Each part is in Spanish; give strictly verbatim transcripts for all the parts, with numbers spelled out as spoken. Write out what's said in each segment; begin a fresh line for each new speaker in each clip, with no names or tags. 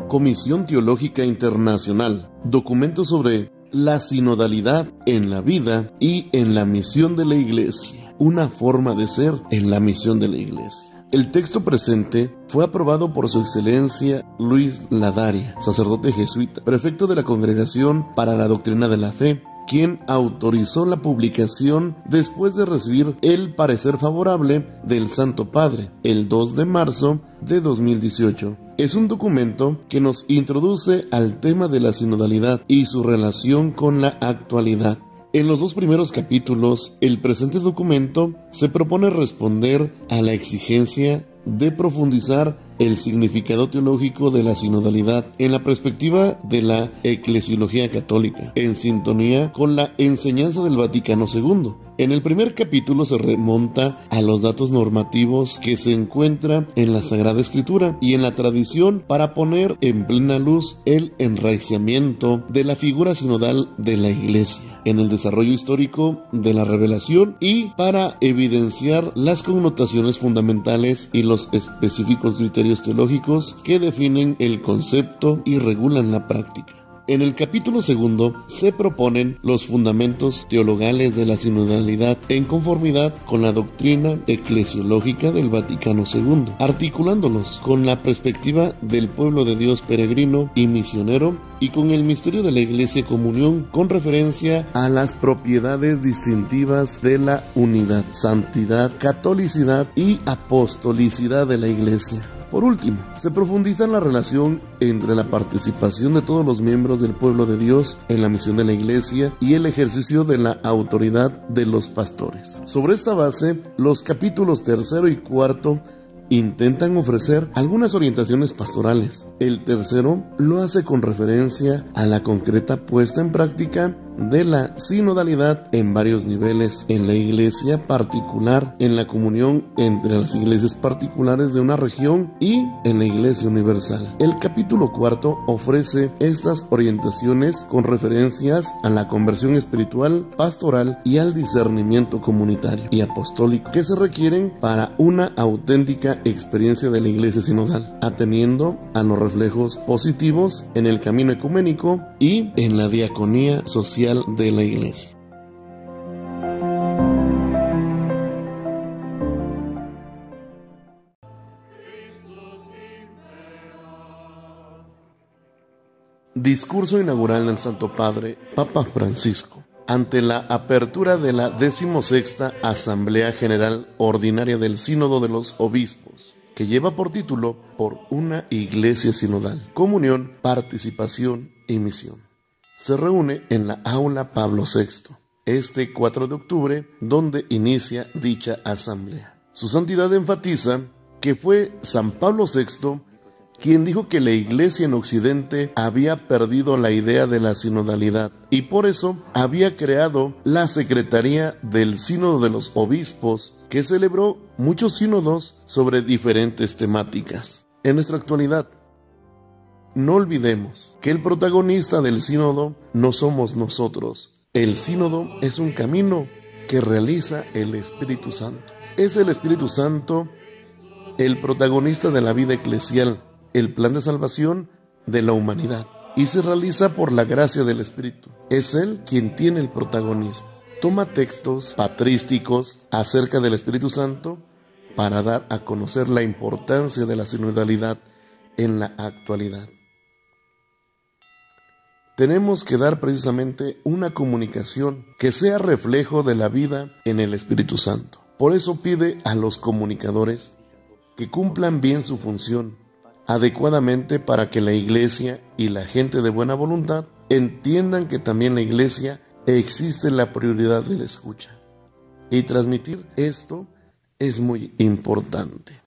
Comisión Teológica Internacional, documento sobre la sinodalidad en la vida y en la misión de la Iglesia, una forma de ser en la misión de la Iglesia. El texto presente fue aprobado por Su Excelencia Luis Ladaria, sacerdote jesuita, prefecto de la Congregación para la Doctrina de la Fe, quien autorizó la publicación después de recibir el parecer favorable del Santo Padre el dos de marzo de dos mil dieciocho. Es un documento que nos introduce al tema de la sinodalidad y su relación con la actualidad. En los dos primeros capítulos, el presente documento se propone responder a la exigencia de profundizar el significado teológico de la sinodalidad en la perspectiva de la eclesiología católica, en sintonía con la enseñanza del Vaticano segundo. En el primer capítulo se remonta a los datos normativos que se encuentran en la Sagrada Escritura y en la tradición para poner en plena luz el enraizamiento de la figura sinodal de la Iglesia en el desarrollo histórico de la revelación y para evidenciar las connotaciones fundamentales y los específicos criterios teológicos que definen el concepto y regulan la práctica. En el capítulo segundo se proponen los fundamentos teologales de la sinodalidad en conformidad con la doctrina eclesiológica del Vaticano segundo, articulándolos con la perspectiva del pueblo de Dios peregrino y misionero y con el misterio de la Iglesia Comunión con referencia a las propiedades distintivas de la unidad, santidad, catolicidad y apostolicidad de la Iglesia. Por último, se profundiza en la relación entre la participación de todos los miembros del pueblo de Dios en la misión de la Iglesia y el ejercicio de la autoridad de los pastores. Sobre esta base, los capítulos tercero y cuarto intentan ofrecer algunas orientaciones pastorales. El tercero lo hace con referencia a la concreta puesta en práctica de la sinodalidad en varios niveles en la iglesia particular, en la comunión entre las iglesias particulares de una región y en la iglesia universal. El capítulo cuarto ofrece estas orientaciones con referencias a la conversión espiritual, pastoral y al discernimiento comunitario y apostólico que se requieren para una auténtica experiencia de la iglesia sinodal, atendiendo a los reflejos positivos en el camino ecuménico y en la diaconía social de la Iglesia. Discurso inaugural del Santo Padre, Papa Francisco, ante la apertura de la decimosexta Asamblea General Ordinaria del Sínodo de los Obispos, que lleva por título Por una Iglesia Sinodal, Comunión, Participación y Misión. Se reúne en la Aula Pablo sexto, este cuatro de octubre, donde inicia dicha asamblea. Su santidad enfatiza que fue San Pablo sexto quien dijo que la Iglesia en Occidente había perdido la idea de la sinodalidad y por eso había creado la Secretaría del Sínodo de los Obispos, que celebró muchos sínodos sobre diferentes temáticas. En nuestra actualidad, no olvidemos que el protagonista del sínodo no somos nosotros. El sínodo es un camino que realiza el Espíritu Santo. Es el Espíritu Santo el protagonista de la vida eclesial, el plan de salvación de la humanidad, y se realiza por la gracia del Espíritu. Es Él quien tiene el protagonismo. Toma textos patrísticos acerca del Espíritu Santo para dar a conocer la importancia de la sinodalidad en la actualidad. Tenemos que dar precisamente una comunicación que sea reflejo de la vida en el Espíritu Santo. Por eso pide a los comunicadores que cumplan bien su función adecuadamente para que la Iglesia y la gente de buena voluntad entiendan que también la Iglesia existe la prioridad de la escucha. Y transmitir esto es muy importante.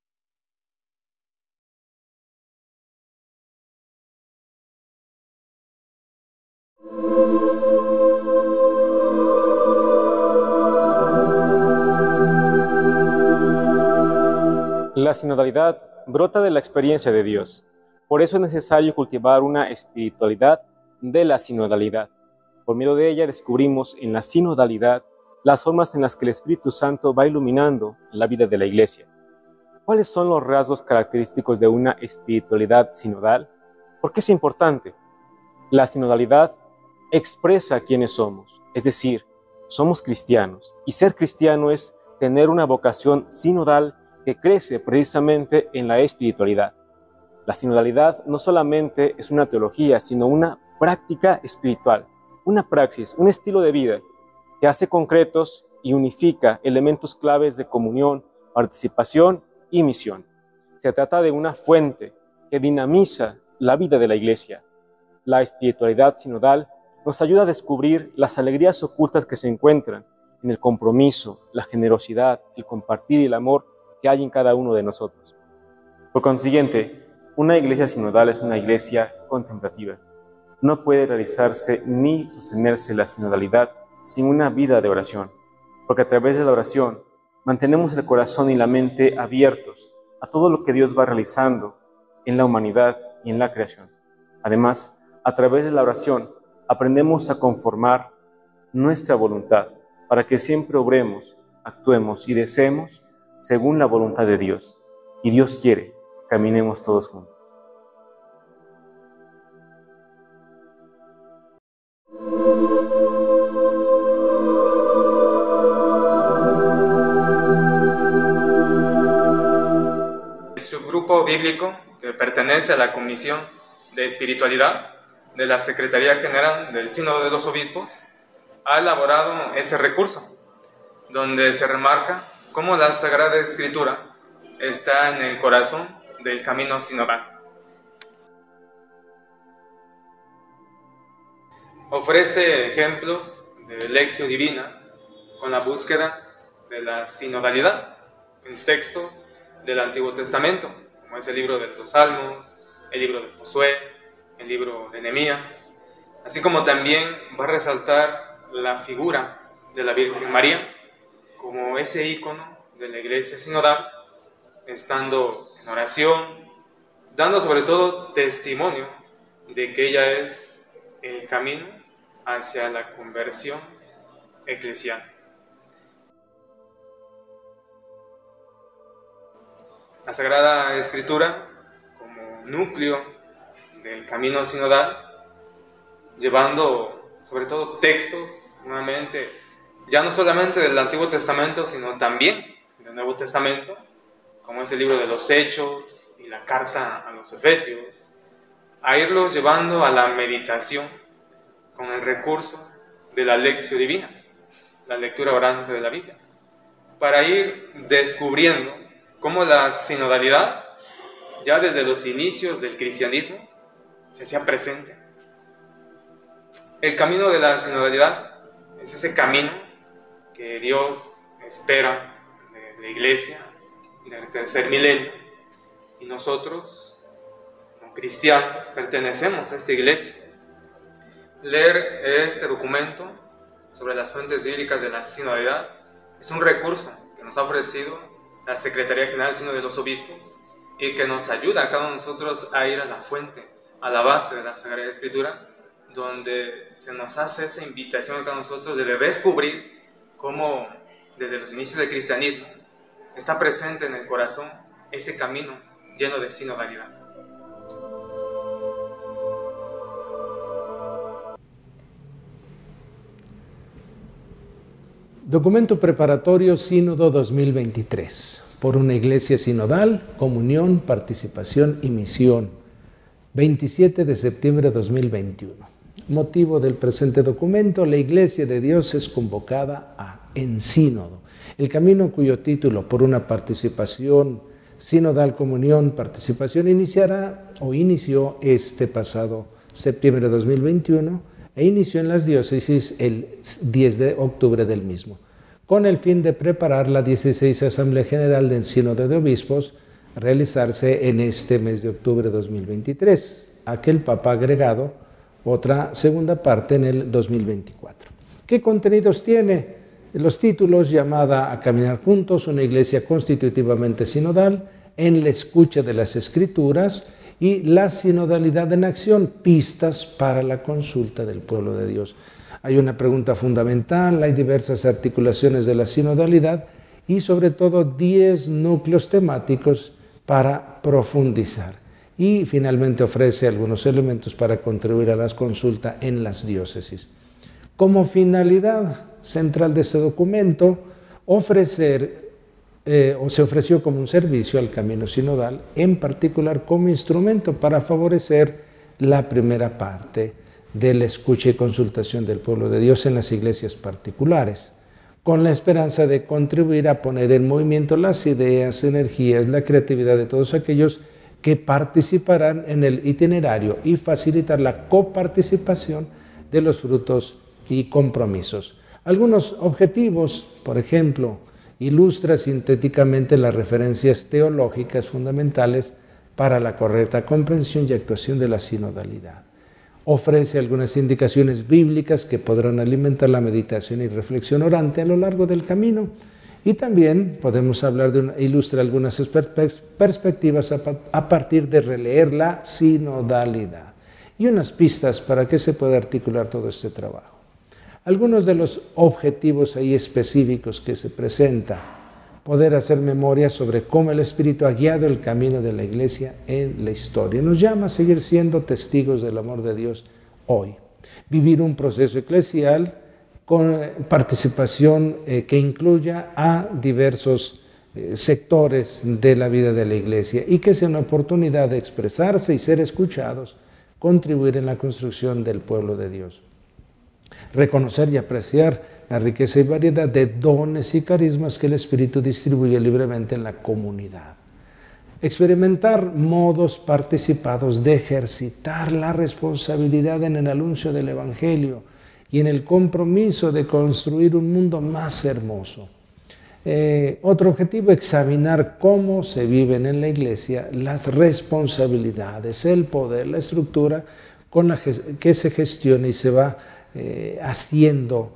La sinodalidad brota de la experiencia de Dios. Por eso es necesario cultivar una espiritualidad de la sinodalidad. Por medio de ella descubrimos en la sinodalidad las formas en las que el Espíritu Santo va iluminando la vida de la Iglesia. ¿Cuáles son los rasgos característicos de una espiritualidad sinodal? ¿Por qué es importante? La sinodalidad expresa quiénes somos, es decir, somos cristianos, y ser cristiano es tener una vocación sinodal que crece precisamente en la espiritualidad. La sinodalidad no solamente es una teología, sino una práctica espiritual, una praxis, un estilo de vida que hace concretos y unifica elementos claves de comunión, participación y misión. Se trata de una fuente que dinamiza la vida de la Iglesia. La espiritualidad sinodal nos ayuda a descubrir las alegrías ocultas que se encuentran en el compromiso, la generosidad, el compartir y el amor que hay en cada uno de nosotros. Por consiguiente, una iglesia sinodal es una iglesia contemplativa. No puede realizarse ni sostenerse la sinodalidad sin una vida de oración, porque a través de la oración mantenemos el corazón y la mente abiertos a todo lo que Dios va realizando en la humanidad y en la creación. Además, a través de la oración aprendemos a conformar nuestra voluntad para que siempre obremos, actuemos y deseemos según la voluntad de Dios. Y Dios quiere que caminemos todos juntos.
Su grupo bíblico, que pertenece a la Comisión de Espiritualidad de la Secretaría General del Sínodo de los Obispos, ha elaborado este recurso, donde se remarca cómo la Sagrada Escritura está en el corazón del camino sinodal. Ofrece ejemplos de lección divina con la búsqueda de la sinodalidad en textos del Antiguo Testamento, como es el libro de los Salmos, el libro de Josué, el libro de Nehemías, así como también va a resaltar la figura de la Virgen María como ese ícono de la iglesia sinodal, estando en oración, dando sobre todo testimonio de que ella es el camino hacia la conversión eclesial. La Sagrada Escritura como núcleo del camino sinodal, llevando sobre todo textos, nuevamente, ya no solamente del Antiguo Testamento, sino también del Nuevo Testamento, como es el libro de los Hechos y la carta a los Efesios, a irlos llevando a la meditación con el recurso de la lección divina, la lectura orante de la Biblia, para ir descubriendo cómo la sinodalidad, ya desde los inicios del cristianismo, se hacía presente. El camino de la sinodalidad es ese camino que Dios espera de la iglesia del tercer milenio, y nosotros, como cristianos, pertenecemos a esta iglesia. Leer este documento sobre las fuentes bíblicas de la sinodalidad es un recurso que nos ha ofrecido la Secretaría General del Sínodo de los Obispos y que nos ayuda a cada uno de nosotros a ir a la fuente, a la base de la Sagrada Escritura, donde se nos hace esa invitación a cada uno de nosotros de descubrir cómo desde los inicios del cristianismo está presente en el corazón ese camino lleno de sinodalidad.
Documento preparatorio Sínodo dos mil veintitrés. Por una iglesia sinodal, comunión, participación y misión. veintisiete de septiembre de dos mil veintiuno. Motivo del presente documento: la Iglesia de Dios es convocada a en sínodo. El camino cuyo título, por una participación sinodal, comunión, participación, iniciará o inició este pasado septiembre de dos mil veintiuno e inició en las diócesis el diez de octubre del mismo, con el fin de preparar la dieciséis Asamblea General del Sínodo de Obispos a realizarse en este mes de octubre de dos mil veintitrés, aquel Papa agregado, otra segunda parte en el dos mil veinticuatro. ¿Qué contenidos tiene? Los títulos: llamada a caminar juntos, una iglesia constitutivamente sinodal, en la escucha de las Escrituras, y la sinodalidad en acción, pistas para la consulta del pueblo de Dios. Hay una pregunta fundamental, hay diversas articulaciones de la sinodalidad y sobre todo diez núcleos temáticos para profundizar. y finalmente ofrece algunos elementos para contribuir a las consultas en las diócesis. Como finalidad central de este documento, ofrecer eh, o se ofreció como un servicio al camino sinodal, en particular como instrumento para favorecer la primera parte de la escucha y consultación del pueblo de Dios en las iglesias particulares, con la esperanza de contribuir a poner en movimiento las ideas, energías, la creatividad de todos aquellos que participarán en el itinerario y facilitar la coparticipación de los frutos y compromisos. Algunos objetivos, por ejemplo, ilustra sintéticamente las referencias teológicas fundamentales para la correcta comprensión y actuación de la sinodalidad. Ofrece algunas indicaciones bíblicas que podrán alimentar la meditación y reflexión orante a lo largo del camino. Y también podemos hablar de una, ilustra algunas perspectivas a, a partir de releer la sinodalidad y unas pistas para que se pueda articular todo este trabajo. Algunos de los objetivos ahí específicos que se presenta: poder hacer memoria sobre cómo el Espíritu ha guiado el camino de la Iglesia en la historia. Nos llama a seguir siendo testigos del amor de Dios hoy. Vivir un proceso eclesial con participación eh, que incluya a diversos eh, sectores de la vida de la Iglesia y que sea una oportunidad de expresarse y ser escuchados, contribuir en la construcción del pueblo de Dios. Reconocer y apreciar la riqueza y variedad de dones y carismas que el Espíritu distribuye libremente en la comunidad. Experimentar modos participados de ejercitar la responsabilidad en el anuncio del Evangelio y en el compromiso de construir un mundo más hermoso. Eh, otro objetivo, examinar cómo se viven en la Iglesia las responsabilidades, el poder, la estructura con la que se gestiona y se va eh, haciendo,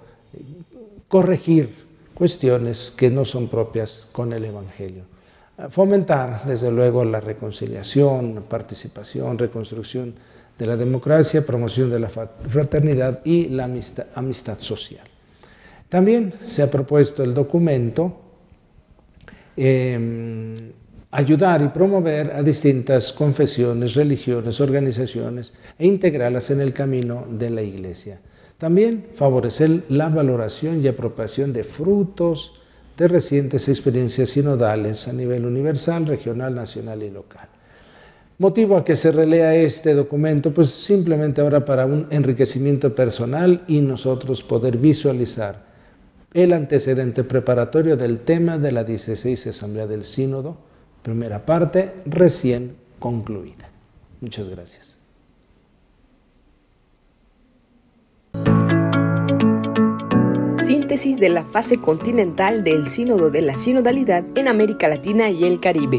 corregir cuestiones que no son propias con el Evangelio. Fomentar, desde luego, la reconciliación, participación, reconstrucción de la democracia, promoción de la fraternidad y la amistad, amistad social. También se ha propuesto el documento eh, ayudar y promover a distintas confesiones, religiones, organizaciones e integrarlas en el camino de la Iglesia. También favorecer la valoración y apropiación de frutos de recientes experiencias sinodales a nivel universal, regional, nacional y local. Motivo a que se relea este documento, pues simplemente ahora para un enriquecimiento personal y nosotros poder visualizar el antecedente preparatorio del tema de la dieciséis Asamblea del Sínodo, primera parte recién concluida. Muchas gracias.
Síntesis de la fase continental del Sínodo de la Sinodalidad en América Latina y el Caribe.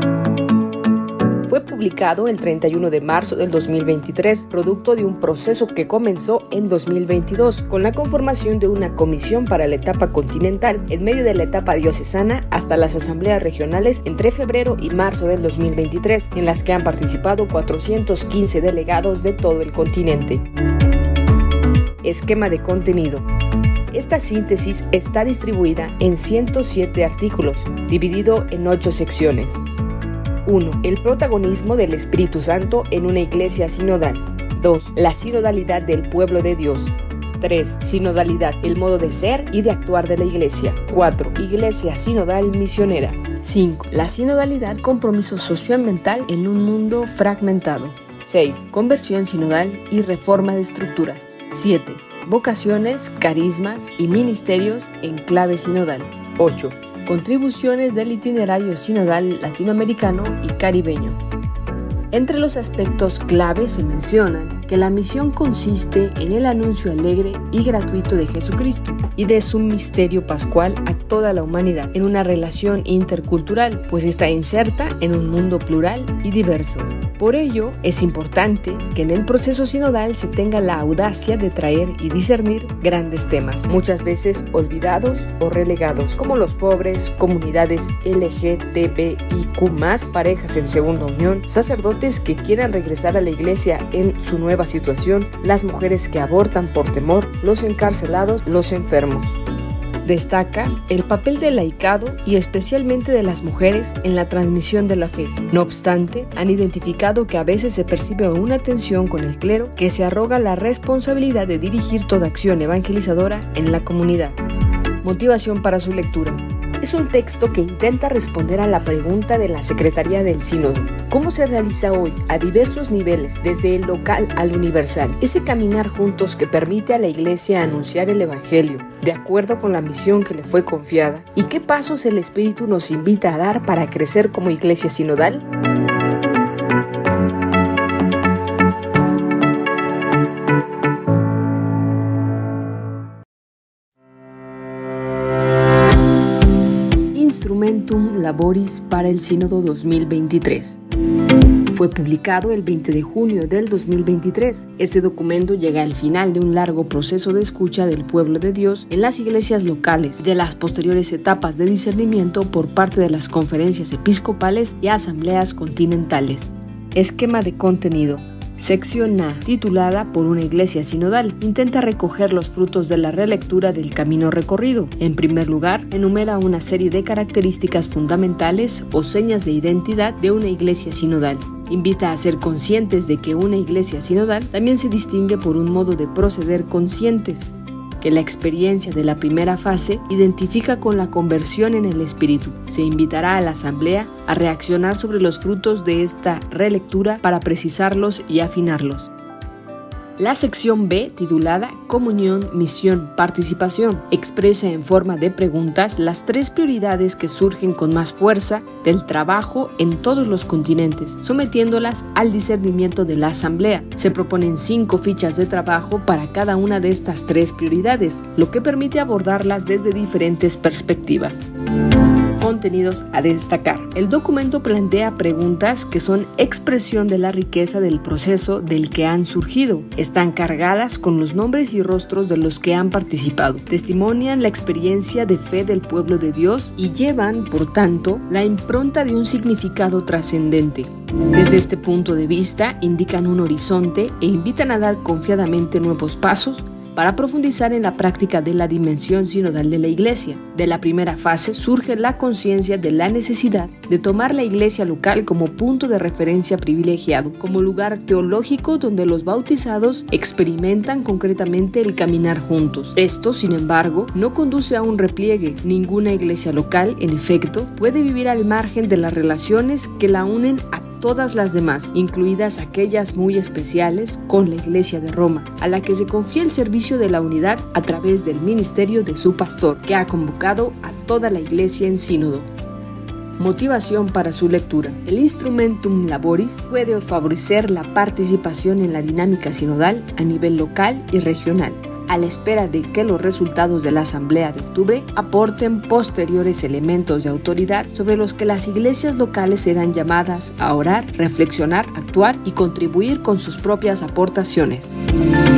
Fue publicado el treinta y uno de marzo del dos mil veintitrés, producto de un proceso que comenzó en dos mil veintidós, con la conformación de una comisión para la etapa continental en medio de la etapa diocesana hasta las asambleas regionales entre febrero y marzo del dos mil veintitrés, en las que han participado cuatrocientos quince delegados de todo el continente. Esquema de contenido. Esta síntesis está distribuida en ciento siete artículos, dividido en ocho secciones. uno. El protagonismo del Espíritu Santo en una iglesia sinodal. dos. La sinodalidad del pueblo de Dios. tres. Sinodalidad, el modo de ser y de actuar de la iglesia. cuatro. Iglesia sinodal misionera. cinco. La sinodalidad, compromiso socioambiental en un mundo fragmentado. seis. Conversión sinodal y reforma de estructuras. siete. Vocaciones, carismas y ministerios en clave sinodal. ocho. Contribuciones del itinerario sinodal latinoamericano y caribeño. Entre los aspectos clave se mencionan que la misión consiste en el anuncio alegre y gratuito de Jesucristo y de su misterio pascual a toda la humanidad en una relación intercultural, pues está inserta en un mundo plural y diverso. Por ello, es importante que en el proceso sinodal se tenga la audacia de traer y discernir grandes temas, muchas veces olvidados o relegados, como los pobres, comunidades L G T B I Q más, parejas en segunda unión, sacerdotes que quieran regresar a la iglesia en su nueva situación, las mujeres que abortan por temor, los encarcelados, los enfermos. Destaca el papel del laicado y especialmente de las mujeres en la transmisión de la fe. No obstante, han identificado que a veces se percibe una tensión con el clero que se arroga la responsabilidad de dirigir toda acción evangelizadora en la comunidad. Motivación para su lectura. Es un texto que intenta responder a la pregunta de la Secretaría del Sínodo: ¿cómo se realiza hoy, a diversos niveles, desde el local al universal, ese caminar juntos que permite a la Iglesia anunciar el Evangelio, de acuerdo con la misión que le fue confiada? ¿Y qué pasos el Espíritu nos invita a dar para crecer como Iglesia sinodal? Instrumentum Laboris para el Sínodo dos mil veintitrés. Fue publicado el veinte de junio del dos mil veintitrés. Este documento llega al final de un largo proceso de escucha del pueblo de Dios en las iglesias locales, de las posteriores etapas de discernimiento por parte de las conferencias episcopales y asambleas continentales. Esquema de contenido. Sección A, titulada Por una iglesia sinodal, intenta recoger los frutos de la relectura del camino recorrido. En primer lugar, enumera una serie de características fundamentales o señas de identidad de una iglesia sinodal. Invita a ser conscientes de que una iglesia sinodal también se distingue por un modo de proceder conscientes, que la experiencia de la primera fase identifica con la conversión en el espíritu. Se invitará a la asamblea a reaccionar sobre los frutos de esta relectura para precisarlos y afinarlos. La sección B, titulada Comunión, Misión, Participación, expresa en forma de preguntas las tres prioridades que surgen con más fuerza del trabajo en todos los continentes, sometiéndolas al discernimiento de la asamblea. Se proponen cinco fichas de trabajo para cada una de estas tres prioridades, lo que permite abordarlas desde diferentes perspectivas. Contenidos a destacar. El documento plantea preguntas que son expresión de la riqueza del proceso del que han surgido. Están cargadas con los nombres y rostros de los que han participado. Testimonian la experiencia de fe del pueblo de Dios y llevan, por tanto, la impronta de un significado trascendente. Desde este punto de vista, indican un horizonte e invitan a dar confiadamente nuevos pasos para profundizar en la práctica de la dimensión sinodal de la Iglesia. De la primera fase surge la conciencia de la necesidad de tomar la Iglesia local como punto de referencia privilegiado, como lugar teológico donde los bautizados experimentan concretamente el caminar juntos. Esto, sin embargo, no conduce a un repliegue. Ninguna Iglesia local, en efecto, puede vivir al margen de las relaciones que la unen a todas las demás, incluidas aquellas muy especiales con la Iglesia de Roma, a la que se confía el servicio de la unidad a través del ministerio de su pastor, que ha convocado a toda la Iglesia en sínodo. Motivación para su lectura. El Instrumentum Laboris puede favorecer la participación en la dinámica sinodal a nivel local y regional, a la espera de que los resultados de la Asamblea de octubre aporten posteriores elementos de autoridad sobre los que las iglesias locales serán llamadas a orar, reflexionar, actuar y contribuir con sus propias aportaciones.